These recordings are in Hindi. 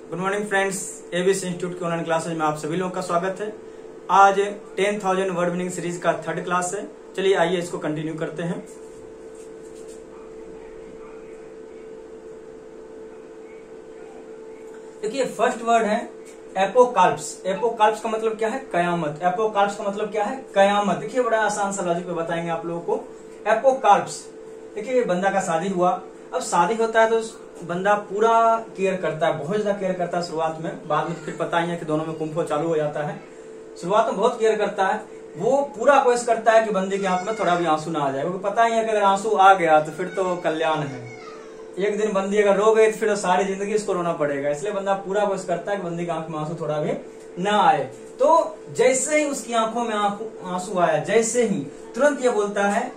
Good morning friends, ABC institute के ऑनलाइन क्लासेज में आप सभी लोगों का स्वागत है। आज 10,000 वर्ड मीनिंग सीरीज का थर्ड क्लास है। चलिए आइए इसको कंटिन्यू करते हैं। देखिए फर्स्ट वर्ड है एपोकाल्प्स। एपोकाल्प्स का मतलब क्या है? कयामत। एपोकाल्प्स का मतलब क्या है? कयामत। देखिए बड़ा आसान सा लॉजिक पे बताएंगे आप लोगों को। एपोकाल्प्स, देखिए बंदा का शादी हुआ। अब शादी होता है तो बंदा पूरा केयर करता है, बहुत ज्यादा केयर करता है शुरुआत में। बाद में फिर पता ही है कि दोनों में कुंफो चालू हो जाता है। शुरुआत में बहुत केयर करता है, वो पूरा कोशिश करता है कि बंदे की आंख में थोड़ा भी आंसू ना आ जाए, क्योंकि पता ही है कि अगर आंसू आ गया तो फिर तो कल्याण है। एक दिन बंदी अगर रो गई तो फिर सारी जिंदगी इसको रोना पड़ेगा। इसलिए बंदा पूरा कोशिश करता है कि बंदी की आंख में आंसू थोड़ा भी ना आए। तो जैसे ही उसकी आंखों में आंसू आया, जैसे ही तुरंत ये बोलता है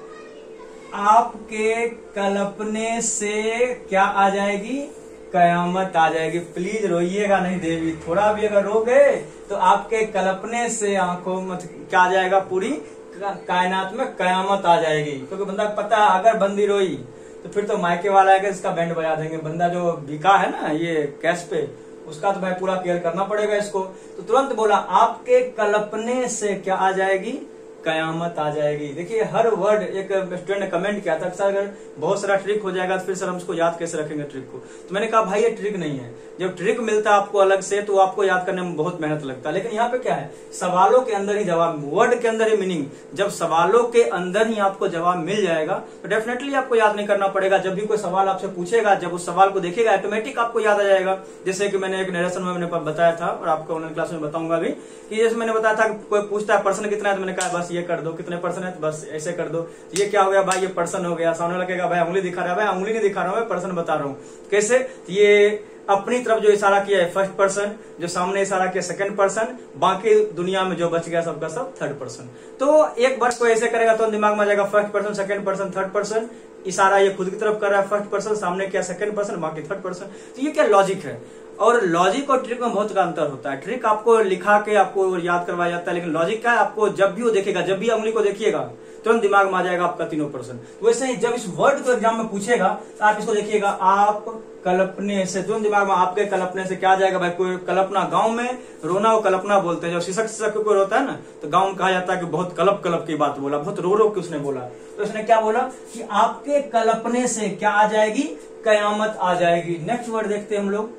आपके कल्पने से क्या आ जाएगी? कयामत आ जाएगी। प्लीज रोइएगा नहीं देवी, थोड़ा भी अगर रो गए तो आपके कल्पने से आंखों में क्या आ जाएगा? पूरी कायनात में कयामत आ जाएगी। क्योंकि बंदा को पता है अगर बंदी रोई तो फिर तो मायके वाला है कि इसका बैंड बजा देंगे। बंदा जो बिका है ना ये कैश पे, उसका तो भाई पूरा केयर करना पड़ेगा इसको। तो तुरंत बोला आपके कल्पने से क्या आ जाएगी? कयामत आ जाएगी। देखिए हर वर्ड, एक स्टूडेंट ने कमेंट किया था सर अगर बहुत सारा ट्रिक हो जाएगा तो फिर सर हम उसको याद कैसे रखेंगे ट्रिक को। तो मैंने कहा भाई ये ट्रिक नहीं है। जब ट्रिक मिलता है आपको अलग से तो आपको याद करने में बहुत मेहनत लगता है। लेकिन यहाँ पे क्या है, सवालों के अंदर ही जवाब, वर्ड के अंदर ही मीनिंग। जब सवालों के अंदर ही आपको जवाब मिल जाएगा तो डेफिनेटली आपको याद नहीं करना पड़ेगा। जब भी कोई सवाल आपसे पूछेगा, जब उस सवाल को देखेगा ऑटोमेटिक आपको याद आ जाएगा। जैसे कि मैंने एक नरेशन में मैंने बताया था और आपको ऑनलाइन क्लास में बताऊंगा भी कि जैसे मैंने बताया था कोई पूछता है पर्सन कितना है, तो मैंने कहा बस ये कर दो, कितने पर्सन है तो बस ऐसे कर दो। तो ये क्या हो गया भाई? ये पर्सन हो गया। सामने लगेगा भाई उंगली दिखा रहा है, भाई उंगली नहीं दिखा रहा हूं, मैं पर्सन बता रहा हूं। कैसे? तो ये अपनी तरफ जो इशारा किया है फर्स्ट पर्सन, जो सामने इशारा किया सेकंड पर्सन, बाकी दुनिया में जो बच गया सबका सब थर्ड पर्सन। तो एक बार को ऐसे करेगा तो दिमाग में आ जाएगा first person, second person, third person. इशारा ये खुद की तरफ कर रहा है फर्स्ट पर्सन, सामने किया सेकंड पर्सन, बाकी थर्ड पर्सन। तो ये क्या लॉजिक है? और लॉजिक और ट्रिक में बहुत का अंतर होता है। ट्रिक आपको लिखा के आपको याद करवाया जाता है, लेकिन लॉजिक क्या है? आपको जब भी वो देखेगा, जब भी उंगली को देखिएगा तुरंत दिमाग में आ जाएगा आपका तीनों पर्सन। वैसे ही जब इस वर्ड को एग्जाम में पूछेगा तो आप इसको देखिएगा आप कल्पने से, तुरंत दिमाग में आपके कल्पने से क्या आ जाएगा? भाई कोई कल्पना, गांव में रोना वो कल्पना बोलते हैं। जब सिसक कोई रोता है ना तो गांव में कहा जाता है कि बहुत कलप की बात बोला, बहुत रो के उसने बोला। तो उसने क्या बोला कि आपके कल्पने से क्या आ जाएगी? कयामत आ जाएगी। नेक्स्ट वर्ड देखते हैं हम लोग,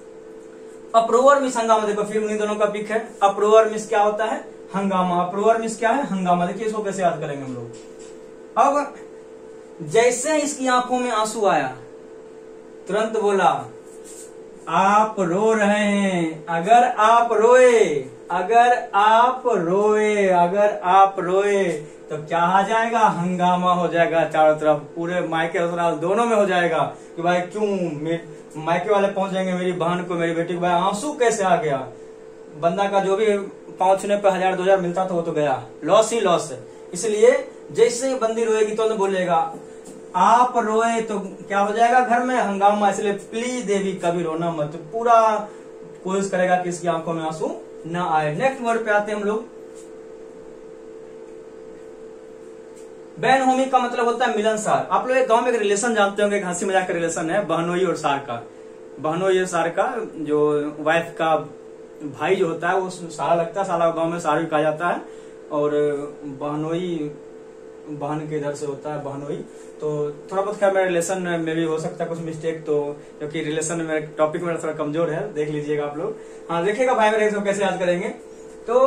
अप्रोवर मिस हंगामा। देखो फिर उन्हीं दोनों का पिक है। अप्रोवर मिस क्या होता है? हंगामा। अप्रोवर मिस क्या है? हंगामा। देखिए इसको कैसे याद करेंगे हम लोग। अब जैसे इसकी आंखों में आंसू आया तुरंत बोला आप रो रहे हैं। अगर आप रोए, अगर आप रोए, अगर आप रोए तो क्या आ जाएगा? हंगामा हो जाएगा चारों तरफ, पूरे मायके ससुराल दोनों में हो जाएगा कि भाई क्यों मायके वाले पहुंच जाएंगे मेरी बहन को, मेरी बेटी को, भाई आंसू कैसे आ गया? बंदा का जो भी पहुंचने पे 1000-2000 मिलता था वो तो गया, लॉस ही लॉस है। इसलिए जैसे ही बंदी रोएगी तो बोलेगा आप रोए तो क्या हो जाएगा? घर में हंगामा। इसलिए प्लीज देवी कभी रोना मत। पूरा कोशिश करेगा कि इसकी आंखों में आंसू ना आए। नेक्स्ट वर्ड पे आते हैं हम लोग, बहन होमी का मतलब होता है मिलनसार। आप लोग एक गांव में एक रिलेशन जानते होंगे, एक हंसी मजाक का रिलेशन है बहनोई और सार का। बहनोई और सार का जो वाइफ का भाई जो होता है वो सारा लगता है, साला गांव में सारा भी कहा जाता है। और बहनोई बहन के इधर से होता है बहनोई। तो थोड़ा बहुत खैर मेरे रिलेशन में भी हो सकता है कुछ मिस्टेक, तो क्योंकि रिलेशन में टॉपिक मेरा थोड़ा कमजोर है, देख लीजिएगा आप लोग। हाँ देखिएगा भाई मेरे इसको कैसे याद करेंगे। तो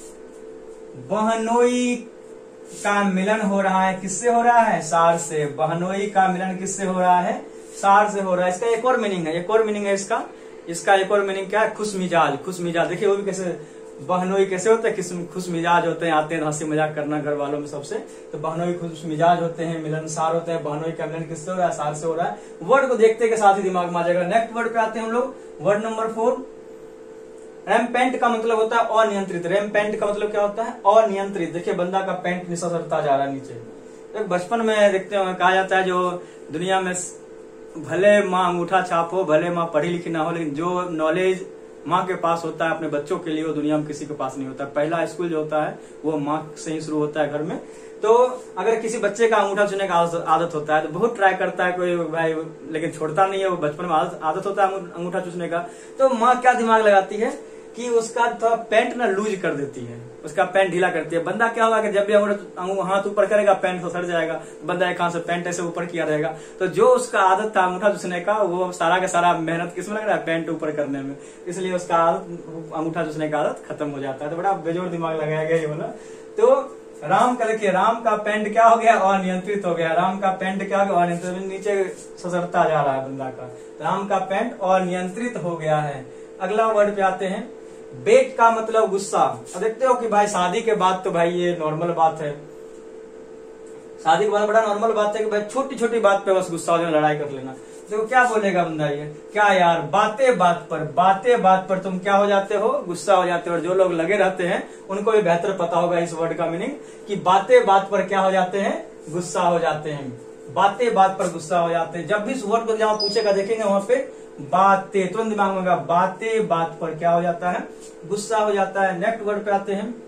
बहनोई का मिलन हो रहा है, किससे हो रहा है? सार से। बहनोई का मिलन किससे हो रहा है? सार से हो रहा है। इसका एक और मीनिंग है, एक और मीनिंग है इसका एक और मीनिंग क्या है? खुश मिजाज। खुश मिजाज, देखिए वो भी कैसे बहनोई कैसे होते हैं? खुश मिजाज होते हैं, आते हैं हंसी मजाक करना घर वालों में सबसे। तो बहनोई खुश मिजाज होते हैं, मिलनसार होते हैं। बहनोई का मिलन किससे हो रहा है? सार से हो रहा है। वर्ड को देखते के साथ ही दिमाग में आ जाएगा। नेक्स्ट वर्ड पे आते हैं हम लोग, वर्ड नंबर 4, रैम्पेंट का मतलब होता है अनियंत्रित। रैम्पेंट का मतलब क्या होता है? अनियंत्रित। देखिए बंदा का पैंट नीचा सरता जा रहा है नीचे। तो बचपन में देखते हो कहा जाता है जो दुनिया में भले माँ अंगूठा छाप हो, भले माँ पढ़ी लिखी ना हो, लेकिन जो नॉलेज माँ के पास होता है अपने बच्चों के लिए वो दुनिया में किसी के पास नहीं होता। पहला स्कूल जो होता है वो माँ से ही शुरू होता है घर में। तो अगर किसी बच्चे का अंगूठा चूसने का आदत होता है तो बहुत ट्राई करता है कोई भाई, लेकिन छोड़ता नहीं है, वो बचपन में आदत होता है अंगूठा चूसने का। तो माँ क्या दिमाग लगाती है कि उसका थोड़ा पैंट ना लूज कर देती है, उसका पैंट ढीला करती है। बंदा क्या होगा कि जब भी हाथ ऊपर करेगा पैंट तो सड़ जाएगा, बंदा एक हाथ से पैंट ऐसे ऊपर किया रहेगा। तो जो उसका आदत था अंगूठा चूसने का, वो सारा का सारा मेहनत किसमें लग रहा है, पैंट ऊपर करने में, इसलिए उसका अंगूठा चूसने का आदत खत्म हो जाता है। तो बड़ा बेजोड़ दिमाग लगाया गया ये बोला। तो राम का देखिए, राम का पैंट क्या हो गया, अनियंत्रित हो गया। राम का पैंट क्या हो गया, अनियंत्रित, नीचे ससरता जा रहा है बंदा का। राम का पैंट अनियंत्रित हो गया है। अगला वर्ड पे आते हैं, बेट का मतलब गुस्सा। अब देखते हो कि भाई शादी के बाद तो भाई ये नॉर्मल बात है, शादी के बाद बड़ा नॉर्मल बात है कि भाई छोटी छोटी बात पे बस गुस्सा हो जाना, लड़ाई कर लेना। देखो क्या बोलेगा बंदा, ये क्या यार, बातें बात पर तुम क्या हो जाते हो, गुस्सा हो जाते हो। और जो लोग लगे रहते हैं उनको भी बेहतर पता होगा इस वर्ड का मीनिंग कि बातें बात पर क्या हो जाते हैं, गुस्सा हो जाते हैं। बातें बात पर गुस्सा हो जाते हैं। जब भी इस वर्ड को जहां पूछेगा देखेंगे वहां पे बातें, तुरंत दिमाग में होगा बातें बात पर क्या हो जाता है, गुस्सा हो जाता है। नेक्स्ट वर्ड पे आते हैं,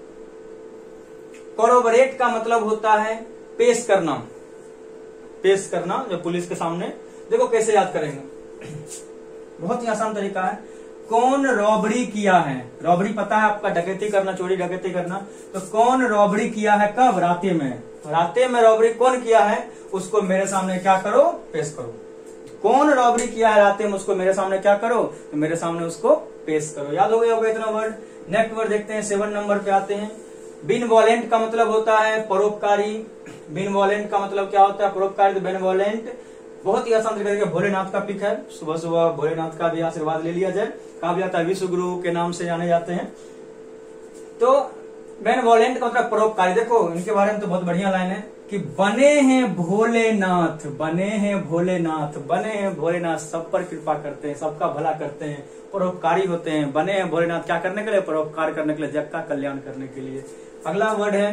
कोरोबरेट का मतलब होता है पेश करना। पेश करना जो पुलिस के सामने, देखो कैसे याद करेंगे, बहुत ही आसान तरीका है। कौन रॉबरी किया है, रॉबरी पता है आपका, डकैती करना, चोरी डकैती करना। तो कौन रॉबरी किया है, कब, राते में। राते में रॉबरी कौन किया है, उसको मेरे सामने क्या करो, पेश करो। कौन रॉबरी किया है राते में, उसको मेरे सामने क्या करो, तो मेरे सामने उसको पेश करो। याद हो गया होगा इतना वर्ड। नेक्स्ट वर्ड देखते हैं, 7 नंबर पे आते हैं, बिनवॉलेंट का मतलब होता है परोपकारी। बिनवॉलेंट का मतलब क्या होता है, परोपकारी। तो बेनवॉलेंट बहुत ही आसान तरीके से भोलेनाथ का पिक है, सुबह सुबह भोलेनाथ का भी आशीर्वाद ले लिया जाए। कहा भी जाता है विश्व गुरु के नाम से जाने जाते हैं। तो बेनवॉलेंट का मतलब परोपकारी। देखो इनके बारे में तो बहुत बढ़िया लाइन है कि बने हैं भोलेनाथ, बने हैं भोलेनाथ, बने हैं भोलेनाथ, सब पर कृपा करते हैं, सबका भला करते हैं, परोपकारी होते हैं। बने हैं भोलेनाथ क्या करने के लिए, परोपकार करने के लिए, जग का कल्याण करने के लिए। अगला वर्ड है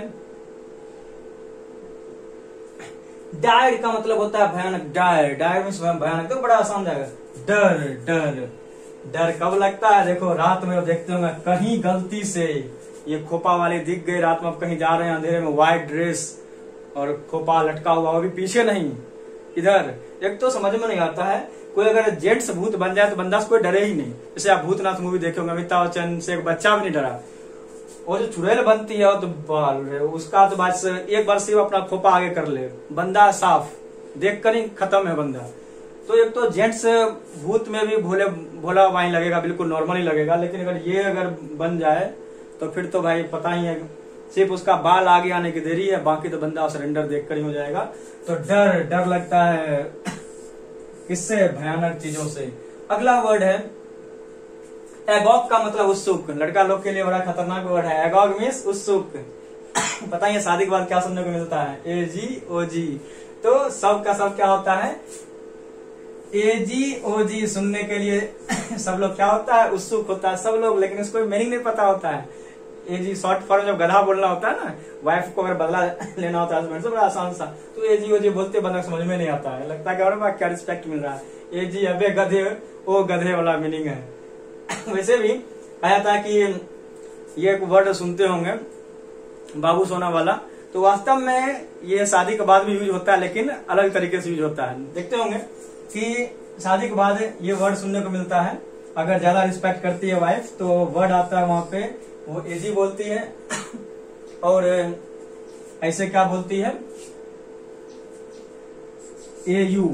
डायर का मतलब होता है भयानक। डायर, डायर मीन्स भयानक। तो बड़ा आसान जाएगा, डर। डर डर कब लगता है, देखो रात में देखते होंगे कहीं गलती से ये खोपा वाले दिख गए, रात में आप कहीं जा रहे हैं अंधेरे में, व्हाइट ड्रेस और खोपा लटका हुआ, वो भी पीछे नहीं इधर। एक तो समझ में नहीं आता है, कोई अगर जेंट्स भूत बन जाए तो बंदा से कोई डरे ही नहीं। जैसे आप भूतनाथ मूवी देखे होंगे, अमिताभ बच्चन से एक बच्चा भी नहीं डरा। और जो चुड़ैल बनती है तो बाल उसका तो बस एक बार सिर्फ अपना खोपा आगे कर ले, बंदा साफ देख कर ही खत्म है बंदा। तो एक तो जेंट्स भूत में भी भोला वाइन लगेगा, बिल्कुल नॉर्मल ही लगेगा। लेकिन अगर बन जाए तो फिर तो भाई पता ही है, सिर्फ उसका बाल आगे आने की देरी है, बाकी तो बंदा सरेंडर देख कर ही हो जाएगा। तो डर, डर लगता है किससे, भयानक चीजों से। अगला वर्ड है एगॉग का मतलब उत्सुक। लड़का लोग के लिए बड़ा खतरनाक वर्ड है, एगॉग मीन्स उत्सुक। पता है शादी के बाद क्या सुनने को मिलता है, AGOG। तो सब का सब क्या होता है, AGOG सुनने के लिए सब लोग क्या होता है, उत्सुक होता है सब लोग। लेकिन इसको मीनिंग नहीं पता होता है। AG शॉर्ट फॉर्म जब गधा बोलना होता है ना, वाइफ को अगर बदला लेना होता है हस्बैंड से, बड़ा आसान सा। तो AGOG बोलते बंदा समझ में नहीं आता है, लगता है कि क्या रिस्पेक्ट मिल रहा है। AG अबे गधे, ओ गधे वाला मीनिंग है। वैसे भी कहा था कि ये एक वर्ड सुनते होंगे बाबू सोना वाला, तो वास्तव में ये शादी के बाद भी यूज होता है, लेकिन अलग तरीके से यूज होता है। देखते होंगे कि शादी के बाद ये वर्ड सुनने को मिलता है, अगर ज्यादा रिस्पेक्ट करती है वाइफ तो वर्ड आता है वहां पे, वो AG बोलती है। और ऐसे क्या बोलती है, AU।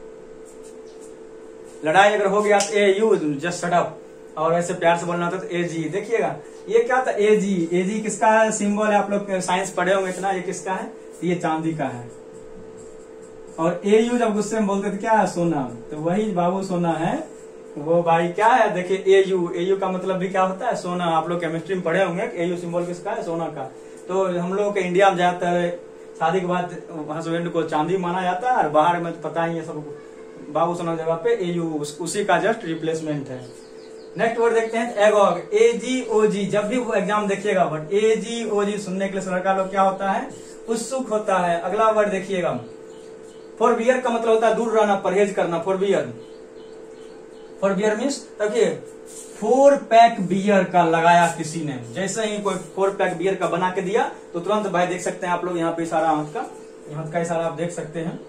लड़ाई अगर हो गया तो AU, जस्ट शट अप। और ऐसे प्यार से बोलना होता तो AG। देखिएगा ये क्या था, AG किसका सिंबल है, आप लोग साइंस पढ़े होंगे इतना। ये किसका है, ये चांदी का है। और AU जब गुस्से में बोलते थे क्या है, सोना। तो वही बाबू सोना है वो भाई क्या है, देखिए AU का मतलब भी क्या होता है, सोना। आप लोग केमिस्ट्री में पढ़े होंगे AU सिंबल किसका है, सोना का। तो हम लोग के इंडिया में ज्यादातर शादी के बाद हस्बैंड को चांदी माना जाता है, और बाहर में तो पता ही है सबको, बाबू सोना जगह पे AU उसी का जस्ट रिप्लेसमेंट है। नेक्स्ट वर्ड देखते हैं एगॉग, AGOG। जब भी वो एग्जाम देखिएगा बट AGOG सुनने के लिए लड़का लोग क्या होता है, उत्सुक होता है। अगला वर्ड देखिएगा, फॉरबियर का मतलब होता है दूर रहना, परहेज करना। फॉरबियर फॉर बियर मीन्स देखिए 4 पैक बियर का लगाया किसी ने, जैसे ही कोई 4 पैक बियर का बना के दिया तो तुरंत भाई देख सकते हैं आप लोग यहाँ पे इशारा हाथ का इशारा आप देख सकते हैं,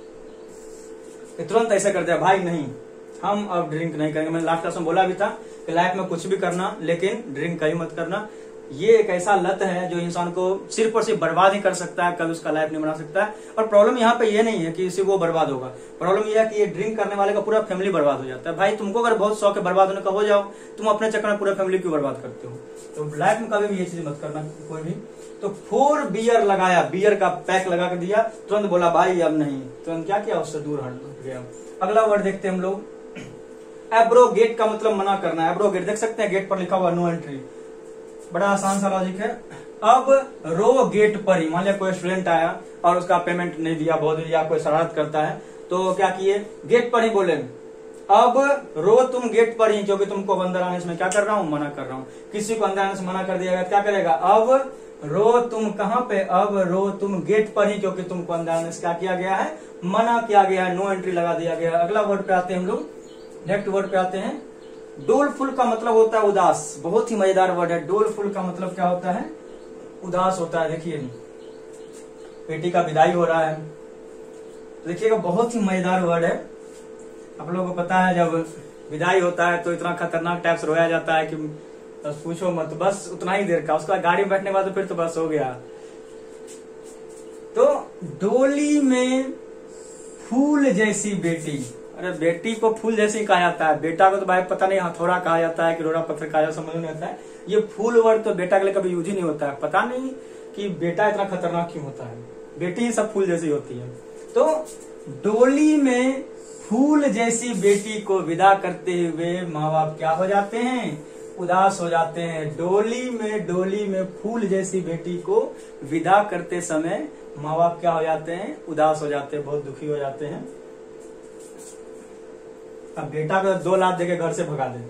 तुरंत ऐसा कर दिया भाई नहीं हम अब ड्रिंक नहीं करेंगे। मैंने लास्ट क्लास में बोला भी था कि लाइफ में कुछ भी करना लेकिन ड्रिंक कहीं मत करना। ये एक ऐसा लत है जो इंसान को सिर्फ और सिर्फ बर्बाद ही कर सकता है, कभी उसका लाइफ नहीं बना सकता है। और प्रॉब्लम यहाँ पे ये नहीं है कि सिर्फ वो बर्बाद होगा, प्रॉब्लम ये है कि ये ड्रिंक करने वाले का पूरा फैमिली बर्बाद हो जाता है। भाई तुमको अगर बहुत शौक है बर्बाद होने का, हो जाओ, तुम अपने चक्कर में पूरा फैमिली क्यों बर्बाद करते हो। तो लाइफ में कभी भी ये चीज मत करना कोई भी। तो 4 बियर लगाया, बियर का पैक लगा के दिया, तुरंत बोला भाई अब नहीं, तुरंत क्या किया उससे दूर हट गया। अगला वर्ड देखते हैं हम लोग, एब्रोगेट का मतलब मना करना। एब्रोगेट देख सकते हैं गेट पर लिखा हुआ नो एंट्री, बड़ा आसान सा लॉजिक है। अब रो गेट पर ही, मान लिया कोई स्टूडेंट आया और उसका पेमेंट नहीं दिया बहुत या कोई शरारत करता है, तो क्या किए गेट पर ही बोले अब रो तुम गेट पर ही, क्योंकि तुमको अंदर आने से मैं क्या कर रहा हूं, मना कर रहा हूं। किसी को अंदर आने से मना कर दिया गया क्या करेगा, अब रो तुम कहां पे, अब रो तुम गेट पर ही, क्योंकि तुमको अंदर आने से क्या किया गया है, मना किया गया है, नो एंट्री लगा दिया गया है। अगला वर्ड पे आते हैं हम लोग, नेक्स्ट वर्ड पे आते हैं, डोलफुल का मतलब होता है उदास। बहुत ही मजेदार वर्ड है। डोलफुल का मतलब क्या होता है, उदास होता है। देखिए बेटी का विदाई हो रहा है, देखिएगा बहुत ही मजेदार वर्ड है। आप लोगों को पता है जब विदाई होता है तो इतना खतरनाक टाइप से रोया जाता है कि बस पूछो मत, बस उतना ही देर का, उसके बाद गाड़ी में बैठने के बाद तो फिर तो बस हो गया। तो डोली में फूल जैसी बेटी, अरे बेटी को फूल जैसे ही कहा जाता है, बेटा को तो भाई पता नहीं हथौड़ा कहा जाता है कि रोड़ा पत्थर कहा जाता है, समझ नहीं आता है। ये फूल वर्ड तो बेटा के लिए कभी यूज ही नहीं होता है। पता नहीं कि बेटा इतना खतरनाक क्यों होता है, बेटी ही सब फूल जैसी होती है। तो डोली में फूल जैसी बेटी को विदा करते हुए माँ बाप क्या हो जाते हैं, उदास हो जाते हैं। डोली में फूल जैसी बेटी को विदा करते समय माँ बाप क्या हो जाते हैं, उदास हो जाते हैं, बहुत दुखी हो जाते हैं। अब बेटा को 2 लाख देके घर से भगा दे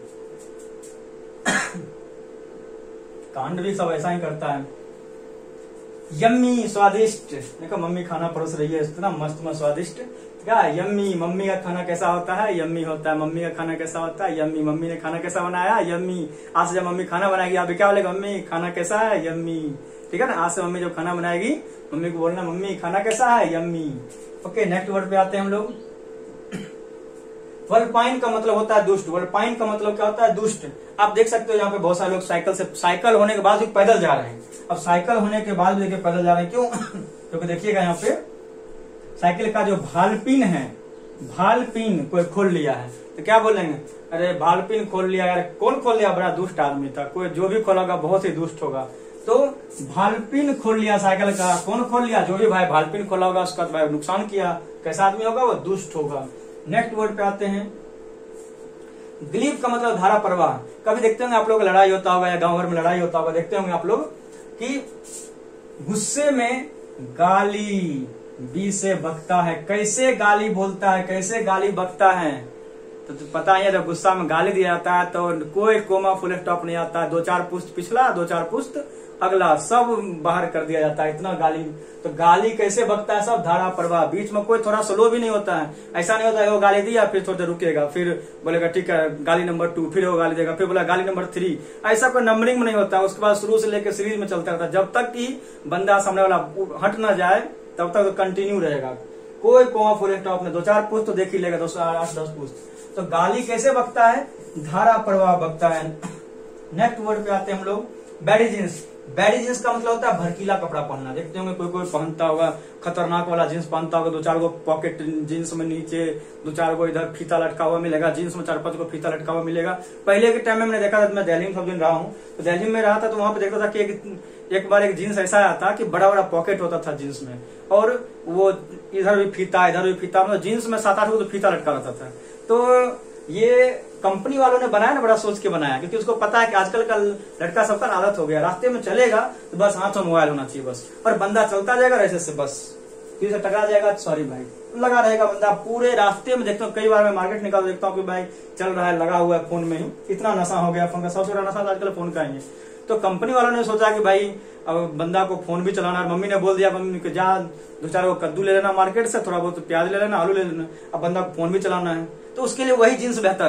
कांड भी सब ऐसा ही करता है। यम्मी स्वादिष्ट, देखो मम्मी खाना परोस रही है इतना मस्त मस्त स्वादिष्ट, क्या यम्मी, मम्मी का खाना कैसा होता है, यम्मी होता है। मम्मी का खाना कैसा होता है, यम्मी। मम्मी ने खाना कैसा बनाया, यम्मी। आज से जब मम्मी खाना बनाएगी आप क्या बोलेगा, मम्मी खाना कैसा है, यम्मी। ठीक है ना, आज से मम्मी जब खाना बनाएगी मम्मी को बोलना मम्मी खाना कैसा है, यम्मी। ओके, नेक्स्ट वर्ड पे आते हैं हम लोग। वल्पाइन का मतलब होता है दुष्ट। वल्पाइन का मतलब क्या होता है, दुष्ट। आप देख सकते हो यहाँ पे बहुत सारे लोग साइकिल होने के बाद भी पैदल जा रहे हैं। अब साइकिल होने के बाद भी देखिए पैदल जा रहे हैं, क्यों क्योंकि देखिएगा यहाँ पे साइकिल का जो भालपिन है, भालपिन कोई खोल लिया है, तो क्या बोलेंगे, अरे भालपिन खोल लिया यार, कौन खोल लिया, बड़ा दुष्ट आदमी था, कोई जो भी खोलेगा बहुत ही दुष्ट होगा। तो भालपिन खोल लिया साइकिल का, कौन खोल लिया, जो भी भाई भालपिन खोला होगा उसका भाई नुकसान किया, कैसा आदमी होगा, वो दुष्ट होगा। नेक्स्ट वर्ड पे आते हैं, ग्लीब का मतलब धारा प्रवाह। कभी देखते होंगे आप लोग लड़ाई होता होगा या गांव भर में लड़ाई होता होगा, देखते होंगे आप लोग कि गुस्से में गाली बी से बकता है, कैसे गाली बोलता है, कैसे गाली बकता है, तो पता है जब गुस्सा में गाली दिया जाता है तो कोई कोमा फुल स्टॉप नहीं आता है, 2-4 पुस्त पिछला 2-4 पुस्त अगला सब बाहर कर दिया जाता है, इतना गाली। तो गाली कैसे बकता है, सब धारा प्रवाह, बीच में कोई थोड़ा स्लो भी नहीं होता है। ऐसा नहीं होता है वो गाली दिया फिर थोड़ी देर रुकेगा, फिर बोलेगा ठीक है गाली नंबर 2, फिर वो गाली देगा, फिर बोला गाली नंबर 3, ऐसा कोई नंबरिंग में नहीं होता है। उसके बाद शुरू से लेकर सीरीज में चलता रहता है, जब तक कि बंदा सामने वाला हट ना जाए तब तक तो कंटिन्यू रहेगा। कोई कोमा फुल स्टॉप नहीं, 2-4 पुस्त तो देख ही लेगा, 8-10 पुस्त। तो गाली कैसे बकता है, धारा प्रवाह बकता है। नेक्स्ट वर्ड पे आते हैं हम लोग, बैडी जींस। बैडी जींस का मतलब होता है भड़कीला कपड़ा पहनना। देखते होंगे कोई कोई पहनता होगा खतरनाक वाला जींस पहनता होगा, 2-4 गो पॉकेट जींस में नीचे 2-4 गो इधर फीता लटका हुआ मिलेगा, जींस में 4-5 गो फीता लटका हुआ मिलेगा। पहले के टाइम में मैंने देखा था, मैं दिल्ली में सब दिन रहा हूँ, तो दिल्ली में रहा था तो वहां पे देखता था कि एक बार एक जींस ऐसा आया था कि बड़ा बड़ा पॉकेट होता था जींस में, और वो इधर भी फीता इधर भी फीता, मतलब जींस में 7-8 गो तो फीता लटका रहता था। तो ये कंपनी वालों ने बनाया ना, बड़ा सोच के बनाया, क्योंकि उसको पता है कि आजकल का लड़का सबका आदत हो गया, रास्ते में चलेगा तो बस हाथ में मोबाइल होना चाहिए बस, और बंदा चलता जाएगा ऐसे से बस फिर से टकरा जाएगा, सॉरी भाई, लगा रहेगा बंदा पूरे रास्ते में। देखता हूँ कई बार मैं मार्केट निकाल देखता हूँ कि भाई चल रहा है लगा हुआ है फोन में ही, इतना नशा हो गया फोन का, सबसे बड़ा नशा आजकल फोन का ही है। तो कंपनी वालों ने सोचा कि भाई अब बंदा को फोन भी चलाना, और मम्मी ने बोल दिया मम्मी को जा 2-4 गो कद्दू ले लेना मार्केट से, थोड़ा बहुत प्याज ले लेना, आलू ले लेना, अब बंदा को फोन भी चलाना है, तो उसके लिए वही जींस बेहतर है।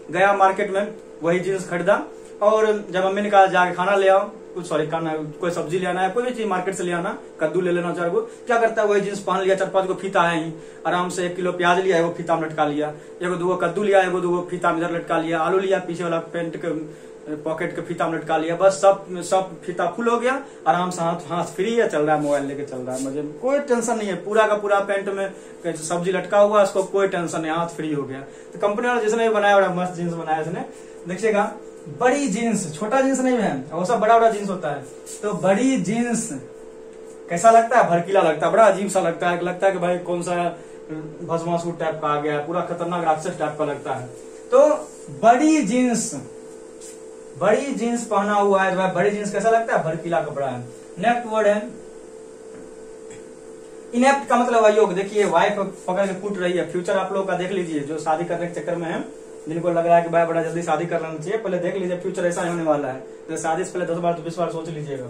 गया मार्केट में, वही जीन्स खरीदा, और जब मम्मी ने कहा जाके खाना ले आओ, कुछ सॉरी खाना कोई सब्जी ले आना है, कोई भी चीज मार्केट से ले आना, कद्दू ले लेना 4 गो, क्या करता है वही जींस पहन लिया, 4-5 गो फीता है ही, आराम से 1 किलो प्याज लिया, एगो फीता में लटका लिया, 1-2 कद्दू लिया, 1-2 फीता में इधर लटका लिया, आलू लिया, पीछे वाला पेंट के पॉकेट के फीता में लटका लिया, बस सब फीता फुल हो गया, आराम से हाथ फ्री है, चल रहा है, मोबाइल लेके चल रहा है, मुझे कोई टेंशन नहीं है, पूरा का पूरा पेंट में सब्जी लटका हुआ, उसको कोई टेंशन नहीं, हाथ फ्री हो गया। तो कंपनी वाला जिसने भी बनाया, बड़ा मस्त जींस बनाया इसने, देखिएगा बड़ी जीन्स, छोटा जीन्स नहीं है, वो सब बड़ा जीन्स होता है, तो बड़ी जीन्स कैसा लगता है, भड़कीला लगता है, बड़ा अजीब सा लगता है कि भाई कौन सा भस्मासुर टाइप का आ गया, पूरा खतरनाक राक्षस टाइप का लगता है। तो बड़ी जीन्स पहना हुआ है, तो भाई बड़ी जीन्स कैसा लगता है, भड़कीला कपड़ा है। नेक्स्ट वर्ड है इनेप्ट का मतलब अयोग्य। देखिए वाइफ पकड़ के कूट रही है, फ्यूचर आप लोग का देख लीजिए, जो शादी करने के चक्कर में है, जिनको लग रहा है कि भाई बड़ा जल्दी शादी कर लेना चाहिए, पहले देख लीजिए फ्यूचर ऐसा होने वाला है, तो शादी से पहले 10 बार 20 बार सोच लीजिएगा।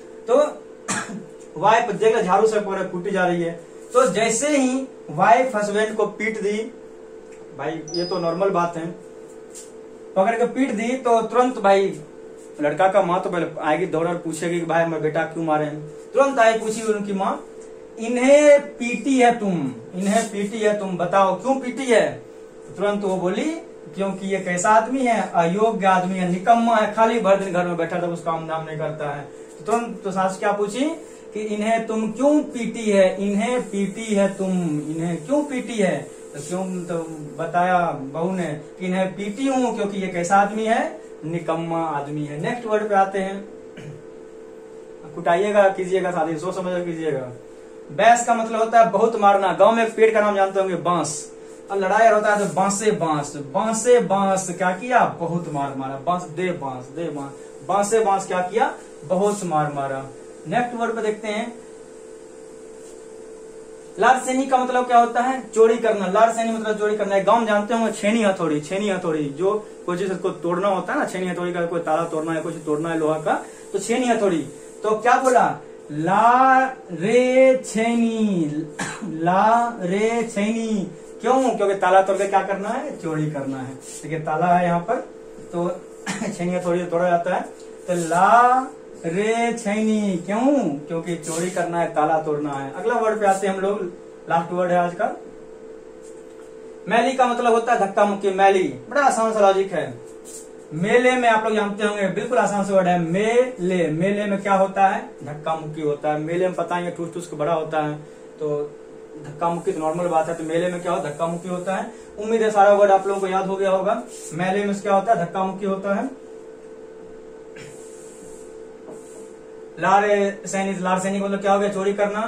तो वाइफ देख ले झाड़ू से पूरा कूटी जा रही है, तो जैसे ही वाइफ हस्बैंड को पीट दी, भाई ये तो नॉर्मल बात है, पकड़ के पीट दी, तो तुरंत भाई लड़का का माँ तो पहले आएगी दौड़ और पूछेगी कि भाई मैं बेटा क्यों मारे हैं, तुरंत आई पूछी उनकी माँ, इन्हें पीटी है तुम, बताओ क्यों पीटी है। तुरंत वो बोली क्योंकि ये कैसा आदमी है, अयोग्य आदमी है, निकम्मा है, खाली भर दिन घर में बैठा था, कुछ काम धाम नहीं करता है। तुरंत तो सास क्या पूछी कि इन्हें तुम क्यों पीटी है, इन्हें क्यों पीटी है, तो क्यों तो बताया बहू ने कि इन्हें पीटी हूं क्योंकि ये कैसा आदमी है, निकम्मा आदमी है। नेक्स्ट वर्ड पे आते हैं, कुटाइएगा कीजिएगा, शादी सोच समझ कीजिएगा। बैस का मतलब होता है बहुत मारना। गांव में एक पेड़ का नाम जानते होंगे, बांस, और लड़ाई होता है तो बांसे बांस क्या किया, बहुत मार मारा, बांसे बांस क्या किया, बहुत मार मारा। नेक्स्ट वर्ड पे देखते हैं, लारसेनी का मतलब क्या होता है, चोरी करना। लारसेनी मतलब चोरी करना है। गांव जानते होंगे छेनी हथौड़ी, जो कोई चीज को तोड़ना होता है ना, छेनी हथौड़ी का कोई ताला तोड़ना है, कुछ तोड़ना है लोहा का, तो छेनी हथौड़ी। तो क्या बोला, ला रे छेनी, क्यों, क्योंकि ताला तोड़ के क्या करना है, चोरी करना है। देखिए ताला है यहाँ पर, तो छेनी हथौड़ी तोड़ा जाता है, तो ला रे छैनी, क्यों, क्योंकि चोरी करना है, ताला तोड़ना है। अगला वर्ड पे आते हैं हम लोग, लास्ट वर्ड है आज का, मैली का मतलब होता है धक्का मुक्की। मैली बड़ा आसान सा लॉजिक है। मेले में आप लोग जानते होंगे, बिल्कुल आसान सा वर्ड है, मेले में क्या होता है, धक्का मुक्की होता है। मेले में पता है ठूस ठूस के बड़ा होता है, तो धक्का मुक्की तो नॉर्मल बात है, तो मेले में क्या होता है, धक्का मुक्की होता है। उम्मीद है सारा वर्ड आप लोगों को याद हो गया होगा। मेले में क्या होता है, धक्का मुक्की होता है। लारसेनी मतलब क्या हो गया, चोरी करना।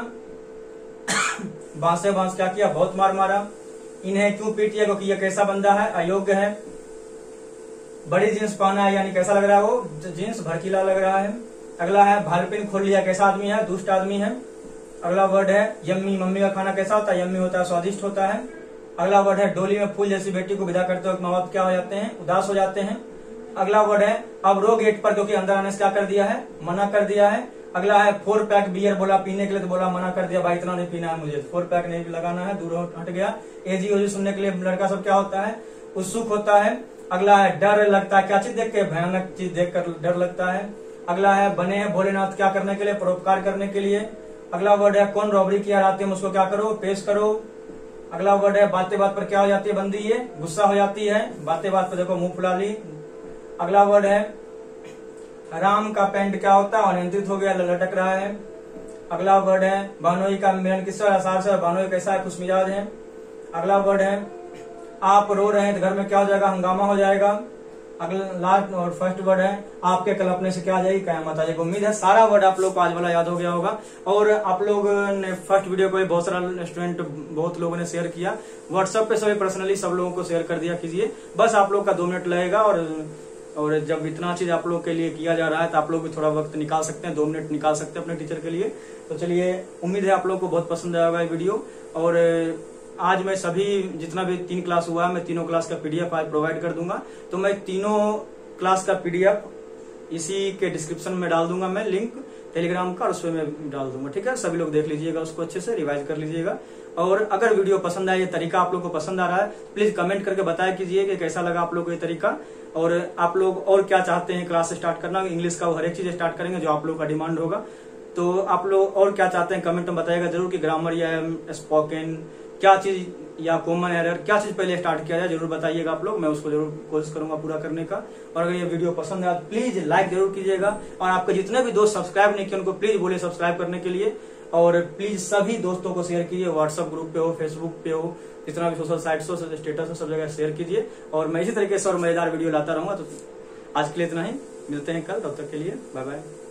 बांसे बांस क्या किया, बहुत मार मारा। इन्हें क्यों पीटिया, क्योंकि ये कैसा बंदा है, अयोग्य है। बड़ी जींस पहना है, यानी कैसा लग रहा है वो, जींस भड़कीला लग रहा है। अगला है भालपिन खोल लिया, कैसा आदमी है, दुष्ट आदमी है। अगला वर्ड है यम्मी, मम्मी का खाना कैसा होता है, यम्मी होता है, स्वादिष्ट होता है। अगला वर्ड है डोली में फूल जैसी बेटी को विदा करते वक्त माँ बाप क्या हो जाते हैं, उदास हो जाते हैं। अगला वर्ड है अब रो गेट पर, क्योंकि अंदर आने से क्या कर दिया है, मना कर दिया है। अगला है 4 पैक बियर, बोला पीने के लिए, तो बोला मना कर दिया, भाई इतना नहीं पीना है मुझे, 4 पैक नहीं लगाना है, दूर हट गया। एजी ओजी सुनने के लिए लड़का सब क्या होता है, उत्सुक होता है। अगला है डर लगता है, क्या चीज देख के, भयानक चीज देख कर डर लगता है। अगला है बने हैं भोलेनाथ, क्या करने के लिए, परोपकार करने के लिए। अगला वर्ड है कौन रॉबरी किया रात में, उसको क्या करो, पेश करो। अगला वर्ड है बातें बात पर क्या हो जाती है बंदी, ये गुस्सा हो जाती है, बातें बात पर देखो मुंह फुला ली। अगला वर्ड है राम का पैंट क्या होता है, अनियंत्रित हो गया, लटक रहा है। अगला वर्ड है बहनोई का मिलन किससे, आसार से, बहनोई कैसा है, खुश मिजाज है। अगला वर्ड है आप रो रहे हैं तो घर में क्या हो जाएगा, हंगामा हो जाएगा। अगला लास्ट और फर्स्ट वर्ड है आपके कल्पने से क्या आ जाएगी, कयामत आ जाएगी। उम्मीद है सारा वर्ड आप लोग को आज वाला याद हो गया होगा। और आप लोग ने फर्स्ट वीडियो को बहुत सारा स्टूडेंट, बहुत लोगों ने शेयर किया व्हाट्सएप पे, सभी पर्सनली सब लोगों को शेयर कर दिया कीजिए। बस आप लोग का 2 मिनट लगेगा, और जब इतना चीज आप लोग के लिए किया जा रहा है तो आप लोग भी थोड़ा वक्त निकाल सकते हैं, 2 मिनट निकाल सकते हैं अपने टीचर के लिए। तो चलिए, उम्मीद है आप लोग को बहुत पसंद आएगा ये वीडियो। और आज मैं सभी जितना भी 3 क्लास हुआ है, मैं तीनों क्लास का पीडीएफ आज प्रोवाइड कर दूंगा। तो मैं तीनों क्लास का पीडीएफ इसी के डिस्क्रिप्शन में डाल दूंगा, मैं लिंक टेलीग्राम का, और उसमें मैं डाल दूंगा। ठीक है, सभी लोग देख लीजिएगा, उसको अच्छे से रिवाइज कर लीजिएगा। और अगर वीडियो पसंद आए, ये तरीका आप लोग को पसंद आ रहा है, प्लीज कमेंट करके बताया कीजिए कि कैसा लगा आप लोग को ये तरीका, और आप लोग और क्या चाहते हैं क्लास स्टार्ट करना। इंग्लिश का वो हर एक चीज स्टार्ट करेंगे जो आप लोग का डिमांड होगा। तो आप लोग और क्या चाहते हैं कमेंट में बताइएगा जरूर, कि ग्रामर या स्पोकन क्या चीज या कॉमन एरर क्या चीज पहले स्टार्ट किया जाए, जरूर बताइएगा आप लोग, मैं उसको जरूर कोशिश करूंगा पूरा करने का। और अगर ये वीडियो पसंद है प्लीज लाइक जरूर कीजिएगा, और आपके जितने भी दोस्त सब्सक्राइब नहीं किए उनको प्लीज बोलिए सब्सक्राइब करने के लिए, और प्लीज सभी दोस्तों को शेयर कीजिए, व्हाट्सएप ग्रुप पे हो, फेसबुक पे हो, जितना भी सोशल साइट्स हो, स्टेटस हो, सब जगह शेयर कीजिए। और मैं इसी तरीके से और मजेदार वीडियो लाता रहूंगा। तो आज के लिए इतना ही, मिलते हैं कल, तब तक के लिए बाय बाय।